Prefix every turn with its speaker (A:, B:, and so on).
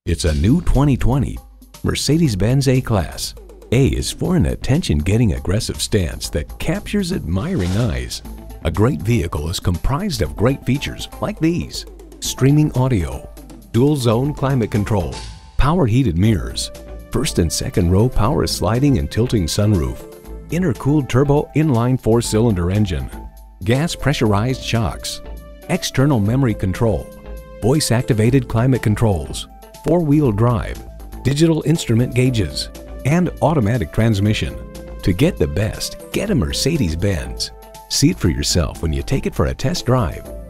A: It's a new 2020 Mercedes-Benz A-Class. A is for an attention-getting aggressive stance that captures admiring eyes. A great vehicle is comprised of great features like these: streaming audio, dual-zone climate control, power heated mirrors, first and second row power sliding and tilting sunroof, intercooled turbo inline 4-cylinder engine, gas pressurized shocks, external memory control, voice-activated climate controls, 4-wheel drive, digital instrument gauges, and automatic transmission. To get the best, get a Mercedes-Benz. See it for yourself when you take it for a test drive.